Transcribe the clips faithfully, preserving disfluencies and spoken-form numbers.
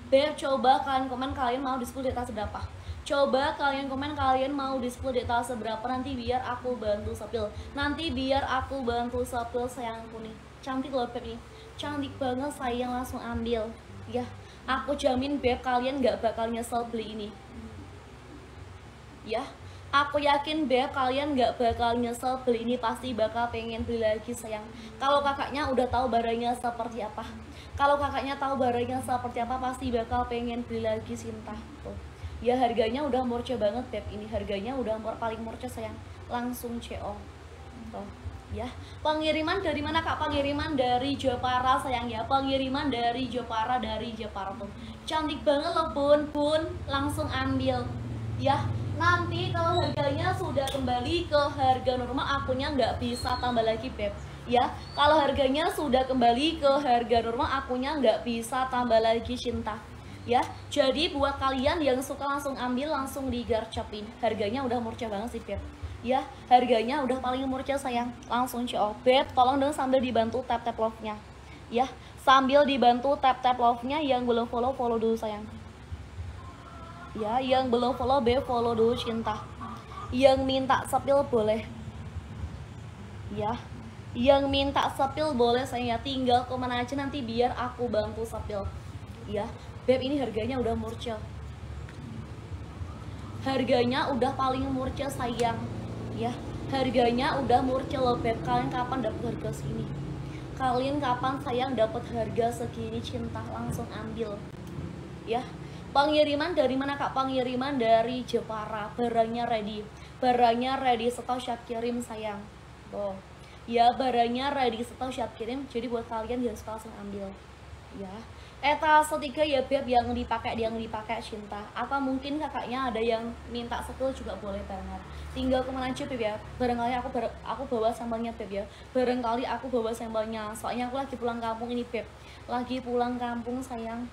Beb, coba kalian komen kalian mau di sepuluh data seberapa. Coba kalian komen kalian mau di sepuluh data seberapa, nanti biar aku bantu sepil. Nanti biar aku bantu sepil sayangku nih. Cantik loh Beb ini. Cantik banget sayang, langsung ambil. Ya, aku jamin Beb kalian gak bakal nyesel beli ini. Ya, aku yakin Beb kalian gak bakal nyesel beli ini, pasti bakal pengen beli lagi sayang. Kalau kakaknya udah tahu barangnya seperti apa. Kalau kakaknya tahu barangnya seperti apa, pasti bakal pengen beli lagi Cinta. Tuh. Ya harganya udah murce banget Beb ini, harganya udah mur paling murce sayang. Langsung C O. Tuh. Ya, pengiriman dari mana Kak? Pengiriman dari Jepara sayang ya. Pengiriman dari Jepara, dari Jepara tuh. Cantik banget loh Bun, Bun. Langsung ambil. Ya, nanti kalau harganya sudah kembali ke harga normal, akunnya nggak bisa tambah lagi Beb. Ya, kalau harganya sudah kembali ke harga normal, akunnya nggak bisa tambah lagi Cinta. Ya, jadi buat kalian yang suka langsung ambil, langsung digarcapin. Harganya udah murca banget sih Beb. Ya, harganya udah paling murca sayang. Langsung C O. Beb, tolong dong sambil dibantu tap-tap love-nya. Ya, sambil dibantu tap-tap love-nya. Yang belum follow, follow dulu sayang. Ya, yang belum follow, Beb follow dulu Cinta. Yang minta sepil boleh. Ya, yang minta sepil boleh saya, tinggal komen aja nanti biar aku bantu sepil. Ya, Beb ini harganya udah murca. Harganya udah paling murca sayang. Ya, harganya udah murca loh Beb. Kalian kapan dapat harga segini? Kalian kapan sayang dapat harga segini Cinta? Langsung ambil. Ya, pengiriman dari mana Kak? Pengiriman dari Jepara. Barangnya ready. Barangnya ready, setelah siap kirim sayang. Tuh. Ya, barangnya ready, setelah siap kirim. Jadi buat kalian yang suka langsung ambil. Ya, etase tiga ya Beb, yang dipakai yang dipakai Cinta. Atau mungkin kakaknya ada yang minta sepil juga boleh banget. Tinggal kemana aja Beb ya. Barangkali aku bar aku bawa sampelnya Beb ya. Barangkali aku bawa sampelnya. Soalnya aku lagi pulang kampung ini Beb. Lagi pulang kampung sayang.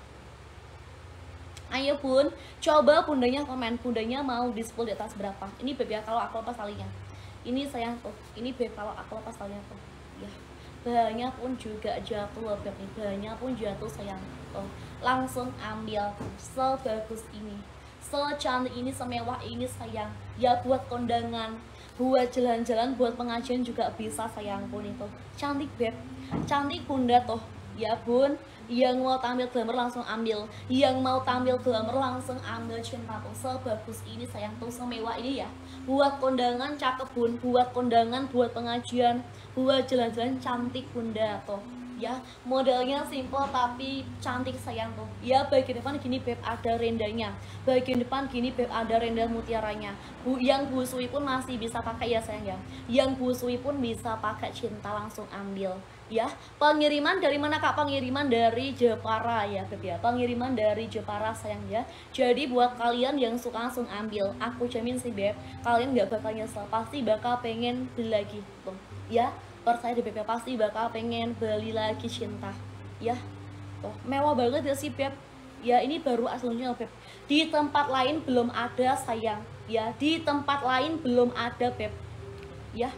Ayo Bun, coba bundanya komen, bundanya mau di sepuluh di atas berapa. Ini Beb ya, kalau aku lepas talinya. Ini sayang tuh, ini Beb kalau aku lepas talinya tuh. Ya, bahannya pun juga jatuh loh Beb nih, bahannya pun jatuh sayang. Tuh, langsung ambil, sebagus ini, secantik ini, semewah ini sayang. Ya buat kondangan, buat jalan-jalan, buat pengajian juga bisa sayangku nih tuh. Cantik Beb, cantik bunda tuh. Ya Bun, yang mau tampil glamour langsung ambil, yang mau tampil glamour langsung ambil Cinta tuh. Sebagus ini sayang tuh, semewah ini ya. Buat kondangan cakep Bun, buat kondangan, buat pengajian, buat jalan-jalan cantik bunda tuh. Ya, modelnya simple tapi cantik sayang tuh. Ya, bagian depan gini Beb ada rendanya, bagian depan gini Beb ada renda mutiaranya. Bu, yang busui pun masih bisa pakai ya sayang ya. Yang busui pun bisa pakai Cinta, langsung ambil. Ya, pengiriman dari mana Kak? Pengiriman dari Jepara ya Beb ya. Pengiriman dari Jepara sayang ya. Jadi buat kalian yang suka langsung ambil. Aku jamin sih Beb, kalian gak bakal nyesel, pasti bakal pengen beli lagi tuh. Ya, percaya di Beb ya, pasti bakal pengen beli lagi Cinta. Ya, tuh mewah banget ya sih Beb. Ya ini baru aslinya Beb. Di tempat lain belum ada sayang. Ya, di tempat lain belum ada Beb. Ya.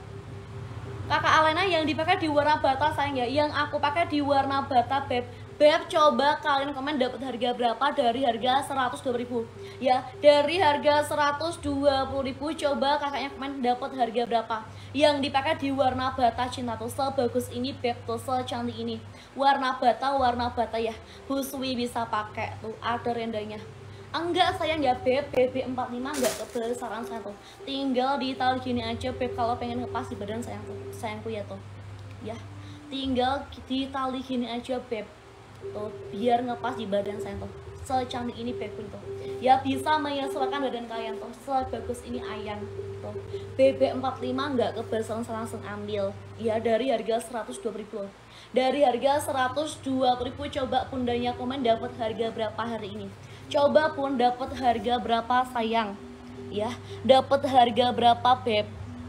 Kakak Alena yang dipakai di warna bata sayang ya. Yang aku pakai di warna bata Beb. Beb coba kalian komen dapat harga berapa dari harga seratus dua puluh ribu. Ya, dari harga seratus dua puluh ribu coba kakaknya komen dapat harga berapa. Yang dipakai di warna bata Cinta tuh, sebagus ini Beb tuh, secantik ini. Warna bata, warna bata ya. Busui bisa pakai tuh, ada rendanya. Enggak sayang ya Beb, B B empat puluh lima enggak kebesaran saya tuh. Tinggal ditaruh gini aja Beb, kalau pengen ngepas di badan sayang tuh, sayangku ya tuh. Ya, tinggal ditali gini aja Beb. Tuh, biar ngepas di badan sayang tuh. Secantik ini Beb tuh. Ya bisa menyesuaikan badan kalian tuh, sebagus ini ayang tuh. B B empat puluh lima enggak kebesaran, saya langsung ambil. Ya dari harga seratus dua puluh ribu. Dari harga seratus dua puluh ribu coba bundanya komen dapat harga berapa hari ini. Coba pun dapat harga berapa sayang. Ya, dapat harga berapa Beb.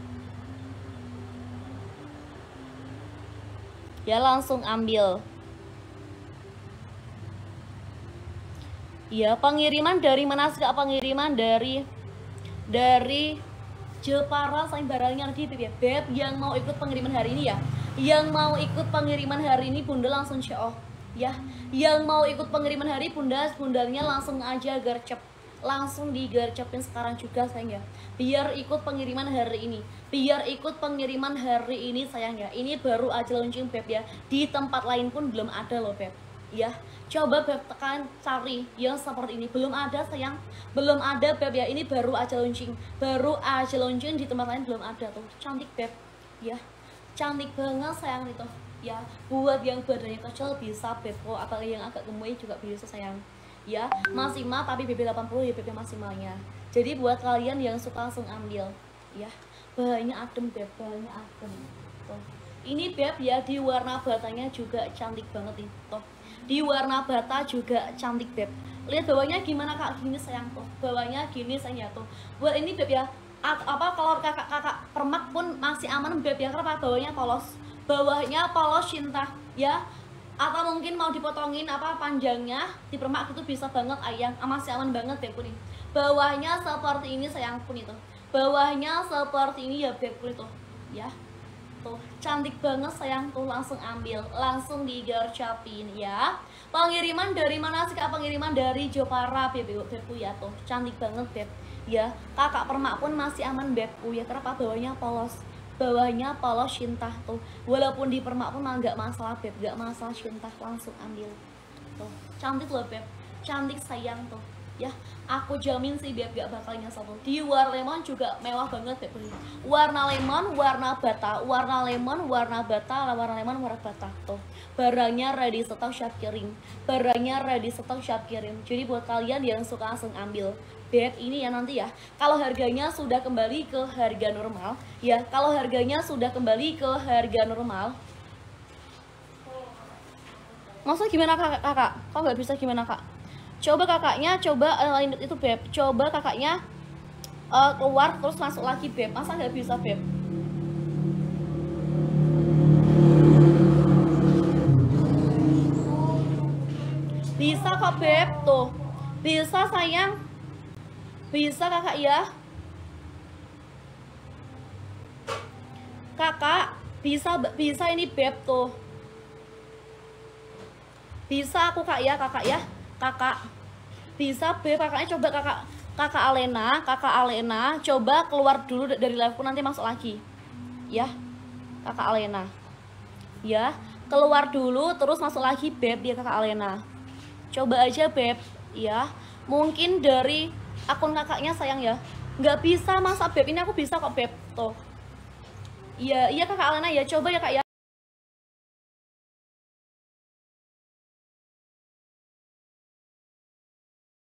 Ya langsung ambil. Ya, pengiriman dari mana sih Kak? Pengiriman dari dari Jepara sayang, barangnya nanti Beb ya. Beb yang mau ikut pengiriman hari ini ya. Yang mau ikut pengiriman hari ini bunda langsung C O. ya. Yang mau ikut pengiriman hari bunda, bundanya langsung aja gercep, langsung digercepin sekarang juga sayang ya, biar ikut pengiriman hari ini, biar ikut pengiriman hari ini sayang ya. Ini baru aja launching beb ya, di tempat lain pun belum ada loh beb ya. Coba beb tekan cari yang seperti ini, belum ada sayang, belum ada beb ya. Ini baru aja launching, baru aja launching, di tempat lain belum ada tuh. Cantik beb ya, cantik banget sayang itu ya. Buat yang badannya kecil bisa beb kok, atau yang agak gemuk juga bisa sayang ya. Maksimal tapi B B delapan puluh ya B B maksimalnya. Jadi buat kalian yang suka langsung ambil ya. Bahannya adem beb, bahannya adem tuh. Ini beb ya, di warna batanya juga cantik banget nih tuh. Di warna bata juga cantik beb. Lihat bawahnya gimana kak, gini sayang tuh, bawahnya gini sayang ya tuh. Buat ini beb ya, apa kalau kakak-kakak permak pun masih aman beb ya, karena bawahnya polos, bawahnya polos cinta ya. Atau mungkin mau dipotongin apa panjangnya di permak itu bisa banget ayang, masih aman banget beb nih. Bawahnya seperti ini sayang pun itu, bawahnya seperti ini ya beb itu ya. Tuh, cantik banget sayang tuh, langsung ambil, langsung digercapin ya. Pengiriman dari mana sih kak? Pengiriman dari Jepara beb, bebku ya tuh, cantik banget beb ya. Kakak permak pun masih aman bebku ya, kenapa bawahnya polos, bawahnya polos cinta tuh. Walaupun di permak pun nggak masalah beb, nggak masalah cinta, langsung ambil tuh. Cantik loh beb, cantik sayang tuh ya. Aku jamin sih beb gak bakal nyesel tuh. Di warna lemon juga mewah banget beb. Warna lemon, warna bata, warna lemon, warna bata, warna lemon, warna bata tuh. Barangnya ready stock, siap kirim. Barangnya ready stock, siap kirim. Jadi buat kalian yang suka langsung ambil beb ini ya nanti ya. Kalau harganya sudah kembali ke harga normal ya, kalau harganya sudah kembali ke harga normal. Maksudnya gimana kakak? Kakak, kok nggak bisa gimana kak? Coba kakaknya, coba uh, itu beb, coba kakaknya uh, keluar terus masuk lagi beb, masa nggak bisa beb? Bisa kok beb tuh, bisa sayang, bisa kakak ya. Kakak bisa, bisa ini beb tuh, bisa aku kak ya, kakak ya, kakak bisa beb. Kakaknya coba kakak, kakak Alena, kakak Alena coba keluar dulu dari live, nanti masuk lagi ya. Kakak Alena ya, keluar dulu terus masuk lagi beb ya kakak Alena. Coba aja beb ya, mungkin dari akun kakaknya sayang ya. Nggak bisa masa beb, ini aku bisa kok beb tuh. Iya, iya kakak Alena ya, coba ya kak ya.